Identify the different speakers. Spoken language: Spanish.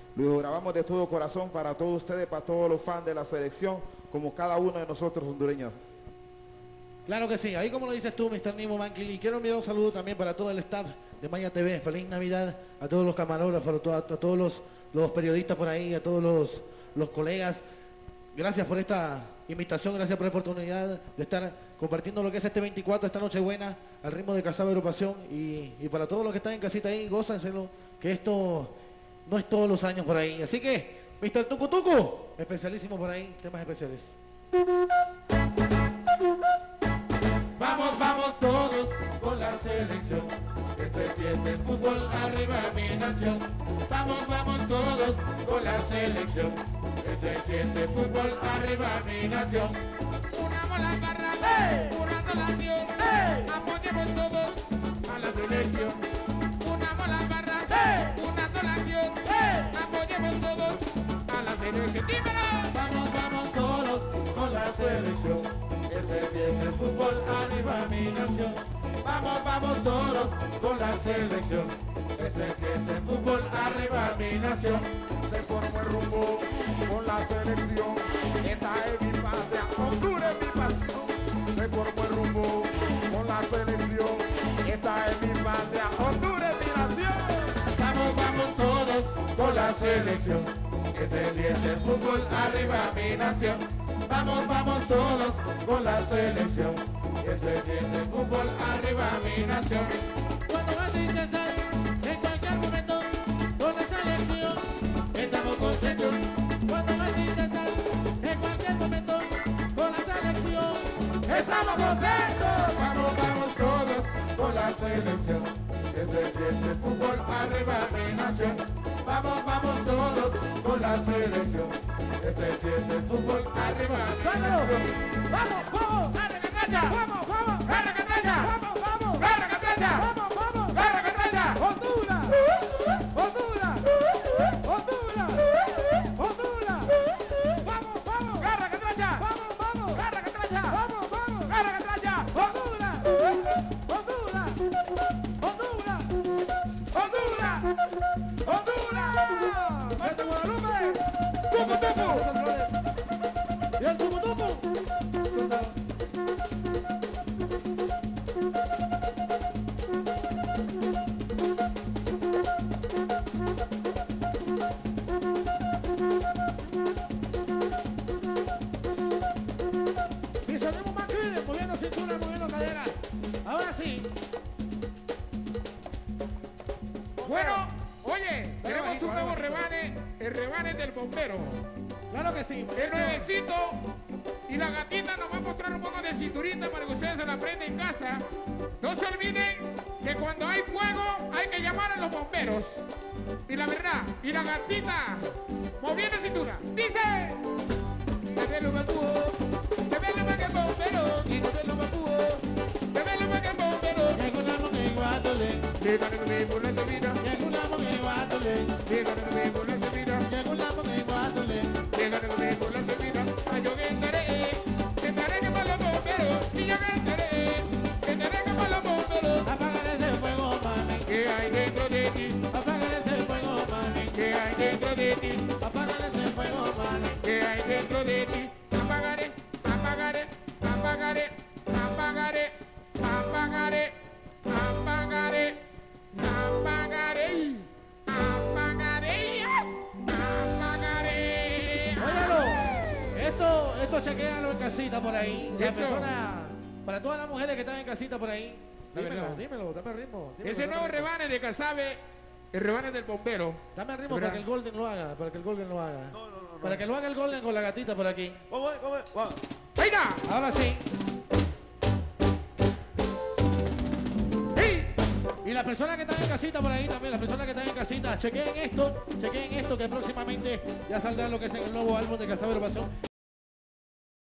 Speaker 1: Lo grabamos de todo corazón para todos ustedes, para todos los fans de la selección, como cada uno de nosotros hondureños.
Speaker 2: Claro que sí, ahí como lo dices tú, Mr. Nimo Manquil, y quiero enviar un saludo también para todo el staff de Maya TV. Feliz Navidad a todos los camarógrafos, a todos los periodistas por ahí, a todos los colegas. Gracias por esta invitación, gracias por la oportunidad de estar compartiendo lo que es este 24, esta Nochebuena, al ritmo de Casaba Agrupación. Y para todos los que están en casita ahí, gózenselo, que esto no es todos los años por ahí. Así que, Mr. Tucu Tucu, especialísimo por ahí, temas especiales.
Speaker 3: Vamos, vamos todos con la selección, que se siente el fútbol, arriba mi nación. Vamos, vamos todos con la selección, que se siente el fútbol, arriba mi nación. Unamos las barras, curando la acción, apoyemos todos a la selección. Unamos las barras, curando la acción, apoyemos todos a la selección. ¡Dímelo! Vamos, vamos todos con la selección, que se siente el fútbol, arriba mi nación. Vamos, vamos todos con la selección, que se siente el fútbol, arriba mi nación.
Speaker 1: Se formó el rumbo con la selección, esta es mi patria, Honduras es mi pasión. Se formó el rumbo con la selección, esta es mi patria, Honduras es mi nación.
Speaker 3: Vamos, vamos todos con la selección, que se siente el fútbol, arriba mi nación. Vamos, vamos todos con la selección, que se siente el fútbol, arriba mi nación. Cuando vas a intentar, en cualquier momento, con la selección, estamos contentos. Cuando vas a intentar, en cualquier momento, con la selección, estamos contentos. Vamos, vamos todos con la selección, que se siente el fútbol, arriba mi nación. Vamos, vamos todos con la selección, que se siente el fútbol, arriba mi nación. ¡Vamos, vamos! ¡Garra Catracha! ¡Vamos, vamos! ¡Garra Catracha! ¡Vamos, vamos! ¡Garra Catracha! ¡Vamos, vamos! ¡Garra Catracha!
Speaker 2: ¡Honduras! ¡Honduras! ¡Honduras! ¡Honduras!
Speaker 3: ¡Vamos, vamos! ¡Garra Catracha!
Speaker 2: ¡Vamos, vamos!
Speaker 3: ¡Garra Catracha!
Speaker 2: ¡Vamos, vamos!
Speaker 3: ¡Garra Catracha!
Speaker 2: ¡Honduras! ¡Honduras! ¡Honduras!
Speaker 3: ¡Honduras! ¡Honduras!
Speaker 2: ¡Maestro Guadalupe!
Speaker 3: ¡Tucu, tucu!
Speaker 2: ¡Y el Tucu Tucu! Y salimos más crímenes, moviendo cintura, moviendo cadera. Ahora sí.
Speaker 3: Bueno, oye, tenemos
Speaker 2: bajito,
Speaker 3: un nuevo
Speaker 2: bajito.
Speaker 3: rebane, el rebane del bombero.
Speaker 2: Claro que sí.
Speaker 3: El nuevecito y la gatita nos va a mostrar un poco de cinturita para que ustedes se la aprendan en casa. No se olviden que cuando hay fuego hay que llamar a los bomberos. Y la verdad, y la gatita moviendo cintura. Dice: te ve lo matúo, te ve lo más que el bombero, y te ve lo matúo, te ve lo más que el bombero.
Speaker 2: Llega una mujer igualdole,
Speaker 3: Llega de nuevo por esta vida,
Speaker 2: llega una mujer igualdole,
Speaker 3: llega de nuevo por esta vida.
Speaker 2: llega una mujer igualdole.
Speaker 3: Llega de nuevo la semilla, ay yo que estaré que para los bomberos, y yo que estaré que para los bomberos.
Speaker 2: Apagar ese fuego, mami,
Speaker 3: ¿Qué hay dentro de ti?
Speaker 2: apagar ese fuego, mami,
Speaker 3: ¿Qué hay dentro de ti?
Speaker 2: apagar ese fuego, mami.
Speaker 3: ¿Qué hay dentro de ti? Apagaré, apagaré, apagaré, apagaré, apagaré, apagaré, apagaré, apagaré, apagaré.
Speaker 2: Óyalo, esto chequéalo en casita por ahí. La
Speaker 3: Eso.
Speaker 2: persona, para todas las mujeres que están en casita por ahí.
Speaker 3: La
Speaker 2: Dímelo,
Speaker 3: verdad.
Speaker 2: dímelo, dame ritmo. dímelo,
Speaker 3: Ese
Speaker 2: dame
Speaker 3: nuevo
Speaker 2: ritmo.
Speaker 3: rebane de Casabe, el rebane del bombero.
Speaker 2: Dame ritmo
Speaker 3: ¿Verdad?
Speaker 2: para que el Golden lo haga, para que el Golden lo haga.
Speaker 1: No, no, no, no.
Speaker 2: Para que lo haga el Golden con la gatita por aquí.
Speaker 1: ¿Cómo es? ¿Cómo es? Vamos.
Speaker 3: ¡Venga!
Speaker 2: Ahora sí.
Speaker 3: ¡Sí!
Speaker 2: Y las personas que están en casita por ahí también, las personas que están en casita, chequeen esto que próximamente ya saldrá lo que es el nuevo álbum de Casaba Agrupación.